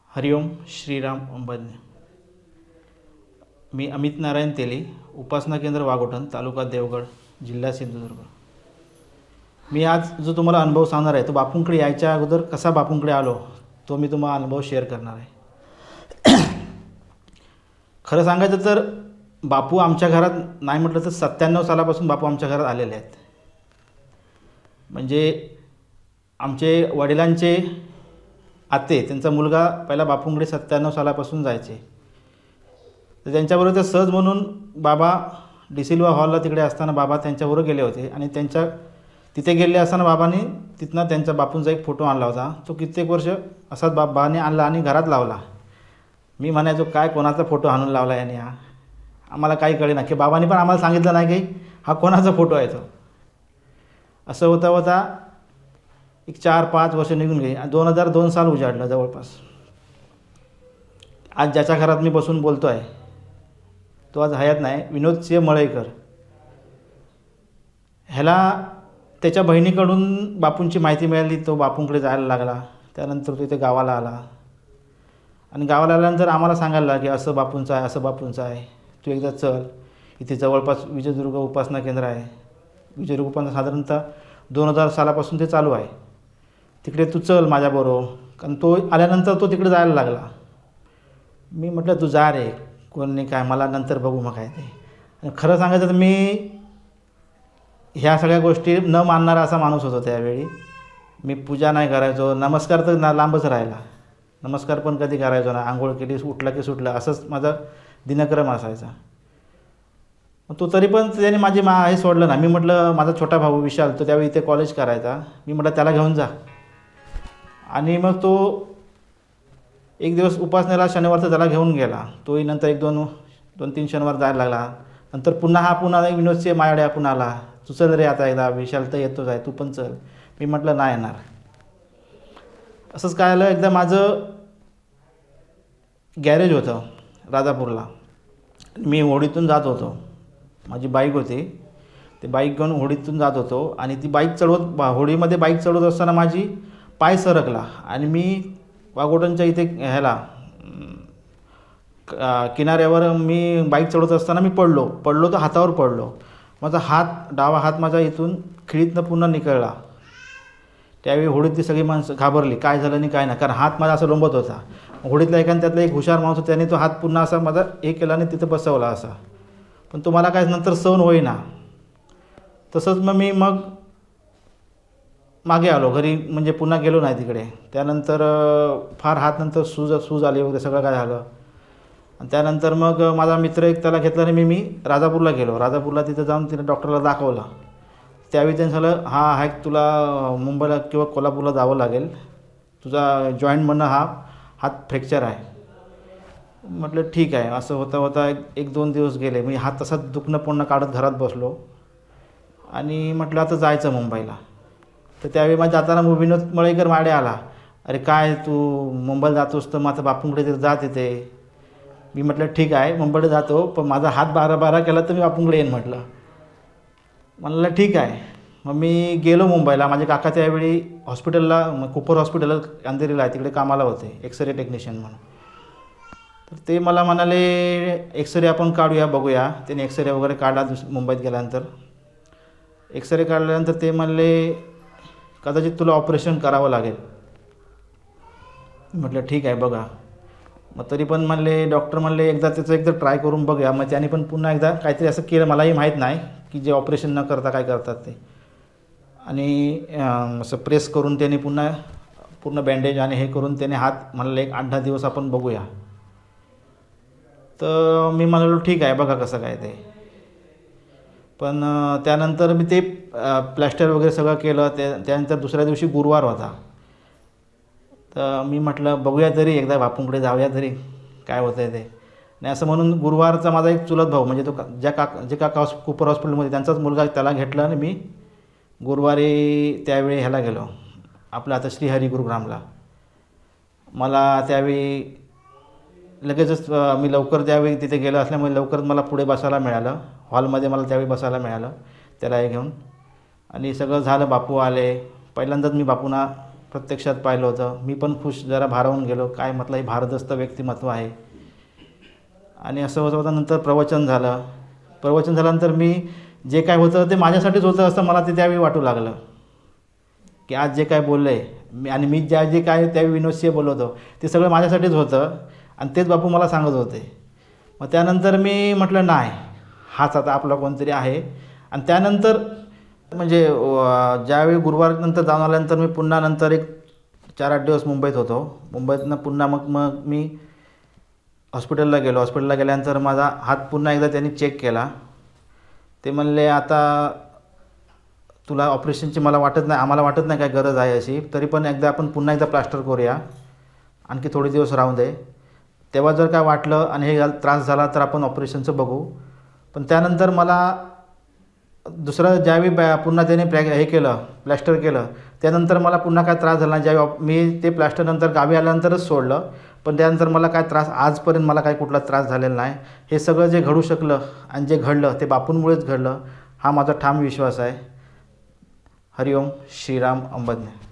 हरिओम श्रीराम अंबानी. मी अमित नारायण तेली, उपासना केंद्र वाघोटन, तालुका देवगड, जिल्हा सिंधुदुर्ग. मी आज जो तुम्हाला अनुभव सांगणार आहे तो बापूंकडे यायच्या अगोदर कसा बापूंकडे आलो तो मी तुम्हाला अनुभव शेअर करणार आहे. खरं सांगायचं तर बापू आमच्या घरात नाही म्हटलं तर 97 सालापासून बापू आमच्या घरात आलेले आहेत. म्हणजे आमचे वडिलांचे आते त्यांचा मुलगा पहिला बापूंकडे 97 सालापासून जायचे. तर त्यांच्याबरोबर ते सहज म्हणून बाबा डिसिल्वा हॉलला तिकडे असताना बाबा त्यांच्याबरोबर गेले होते आणि त्यांच्या तिथे गेले असताना बाबांनी तिथनं त्यांच्या बापूंचा एक फोटो आणला होता. तो कित्येक वर्ष असाच बाबाने आणला आणि घरात लावला. मी म्हणायचो काय कोणाचा फोटो आणून लावला याने, हा आम्हाला काही कळेना की बाबांनी पण आम्हाला सांगितलं नाही की हा कोणाचा फोटो आहे तो. असं होता होता एक 4-5 वर्ष निघून गेली. 2002 साल उजाडलं जवळपास. आज ज्याच्या घरात मी बसून बोलतो आहे तो आज हयात नाही, विनोद सिंह मळेकर. ह्याला त्याच्या बहिणीकडून बापूंची माहिती मिळाली. तो बापूंकडे जायला लागला. त्यानंतर तो इथे गावाला आला आणि गावाला आल्यानंतर आम्हाला सांगायला लागला की असं बापूंचं आहे, असं बापूंचं आहे, तू एकदा चल. इथे जवळपास विजयदुर्ग उपासना केंद्र आहे. विजयदुर्ग उपासना साधारणतः 2000 सालापासून ते चालू आहे. तिकडे तू चल माझ्याबरोबर. कारण तो आल्यानंतर तो तिकडे जायला लागला. मी म्हटलं तू जा रे, कोण नाही काय, मला नंतर बघू मग काय ते. आणि खरं सांगायचं तर मी ह्या सगळ्या गोष्टी न मानणारा असा माणूस होतो त्यावेळी. मी पूजा नाही करायचो, नमस्कार तर लांबच राहिला. नमस्कार पण कधी करायचो ना. आंघोळ केली, उठला की सुटलं, असंच माझा दिनक्रम असायचा. तो तरी पण त्याने माझी हे सोडलं ना. मी म्हटलं माझा छोटा भाऊ विशाल तो त्यावेळी इथे कॉलेज करायचा. मी म्हटलं त्याला घेऊन जा. आणि मग तो एक दिवस उपासनेला शनिवारचा त्याला घेऊन गेला. तोही नंतर 1-2-3 शनिवार जायला लागला. नंतर पुन्हा विनोद सिंह माझ्याकडे पुन्हा आला. तू चल रे आता एकदा, विशाल तर येतोच आहे, तू पण चल. मी म्हटलं नाही येणार. असंच काय आलं, एकदा माझं गॅरेज होतं राजापूरला. मी होडीतून जात होतो. माझी बाईक होती. ते बाईक घेऊन होडीतून जात होतो आणि ती बाईक चढवत होडीमध्ये बाईक चढवत असताना माझी पाय सरकला आणि मी वाघोटनच्या इथे ह्याला किनाऱ्यावर मी बाईक चढवत असताना मी पडलो तर हातावर पडलो. माझा डावा हात माझा इथून खिळीतनं पुन्हा निकळला. त्यावेळी होडीतली सगळी माणसं घाबरली, काय झालं नाही काय नाही. कारण हात माझा असा लोंबत होता. होडीतला त्यातला एक हुशार माणूस होता, त्याने तो हात पुन्हा असा माझा हे केला आणि तिथं बसवला असा. पण तो मला काय नंतर सहन होईना. तसंच मग मी मागे आलो घरी, म्हणजे पुन्हा गेलो नाही तिकडे. त्यानंतर फार हात नंतर सूज आली वगैरे सगळं काय झालं. आणि त्यानंतर मग माझा मित्र एक त्याला घेतला आणि मी राजापूरला गेलो. राजापूरला तिथं जाऊन तिने डॉक्टरला दाखवलं. त्यावेळी त्यांनी सांगितलं हा तुला मुंबईला किंवा कोल्हापूरला जावं लागेल, तुझा जॉईंटमधनं हात फ्रॅक्चर आहे. म्हटलं ठीक आहे. असं होता 1-2 दिवस गेले. मी हात तसाच दुखणं पुन्हा काढत घरात बसलो आणि म्हटलं आता जायचं मुंबईला. तर त्यावेळी माझ्या जाताना विनोद मळेकर माडे आला. अरे काय तू मुंबईला जातोस तर मग आता बापूंकडे तर जा तिथे. मी म्हटलं ठीक आहे मुंबईला जातो, पण माझा हात 12 केला तर मी बापूंकडे येईन म्हटलं. म्हणलं ठीक आहे. मग मी गेलो मुंबईला. माझे काका त्यावेळी हॉस्पिटलला कुपर हॉस्पिटल अंधेरीला आहे तिकडे कामाला होते, एक्सरे टेक्निशियन म्हणून. तर ते मला म्हणाले एक्सरे आपण काढूया बघूया. त्याने एक्सरे वगैरे काढला. मुंबईत गेल्यानंतर एक्सरे काढल्यानंतर ते म्हणले कदाचित तुला ऑपरेशन करावं लागेल. म्हटलं ठीक आहे बघा. मग तरी पण म्हणले डॉक्टर म्हणले एकदा ट्राय करून बघूया. मग त्याने पण पुन्हा एकदा काहीतरी असं केलं, मलाही माहीत नाही की जे ऑपरेशन न करता काय करतात ते. आणि असं प्रेस करून त्याने पूर्ण बँडेज आणि हे करून त्याने हात म्हणले 8-10 दिवस आपण बघूया. तर मी म्हणालो ठीक आहे बघा कसं काय ते. पण त्यानंतर मी ते प्लॅस्टर वगैरे सगळं केलं. त्यानंतर दुसऱ्या दिवशी गुरुवार होता. तर मी म्हटलं बघूया तरी एकदा बापूंकडे जाऊया तरी काय होतं आहे ते. नाही असं म्हणून गुरुवारचा माझा एक चुलत भाऊ, म्हणजे तो जे काका कुपर हॉस्पिटलमध्ये त्यांचाच मुलगा, त्याला घेतला आणि मी गुरुवारी त्यावेळी ह्याला गेलो आपलं आता श्रीहरी गुरुग्रामला. मला त्यावेळी लगेचच मी लवकर त्यावेळी तिथे गेलो असल्यामुळे लवकर मला पुढे बसायला मिळालं. हॉलमध्ये मला त्यावेळी बसायला मिळालं त्याला हे घेऊन. आणि सगळं झालं. बापू आले. पहिल्यांदाच मी बापूंना प्रत्यक्षात पाहिलं होतं. मी पण खुश जरा भारावून गेलो. काय म्हटलं हे भारदस्त व्यक्तिमत्व आहे. आणि असं होतं होतं नंतर प्रवचन झालं. प्रवचन झाल्यानंतर मी जे काय होतं ते माझ्यासाठीच होतं असं मला ते त्यावेळी वाटू लागलं, की आज जे काय बोललं आहे आणि मी जे काय त्यावेळी विनोदशी बोलत होतो ते सगळं माझ्यासाठीच होतं आणि तेच बापू मला सांगत होते. मग त्यानंतर मी म्हटलं नाही, हाच आता आपला कोणतरी आहे. आणि त्यानंतर म्हणजे ज्यावेळी गुरुवारनंतर जाऊन आल्यानंतर मी पुन्हा नंतर एक 4-8 दिवस मुंबईत होतो. मुंबईतनं पुन्हा मग मी हॉस्पिटलला गेलो. हॉस्पिटलला गेल्यानंतर माझा हात पुन्हा एकदा त्यांनी चेक केला. ते म्हणले आता तुला ऑपरेशनची आम्हाला वाटत नाही काय गरज आहे अशी, तरी पण आपण पुन्हा एकदा प्लास्टर करूया, आणखी थोडे दिवस राहून दे. तेव्हा जर काय वाटलं आणि हे त्रास झाला तर आपण ऑपरेशनचं बघू. पण त्यानंतर मला दुसरं ज्यावेळी पुन्हा त्याने हे केलं, प्लॅस्टर केलं, त्यानंतर मला पुन्हा काय त्रास झाला नाही. ज्यावेळी मी ते प्लॅस्टर नंतर गावी आल्यानंतरच सोडलं. पण त्यानंतर मला काय त्रास आजपर्यंत मला काही कुठला त्रास झालेला नाही. हे सगळं जे घडू शकलं आणि जे घडलं ते बापूंमुळेच घडलं, हा माझा ठाम विश्वास आहे. हरिओम. श्रीराम अंबज्ञ.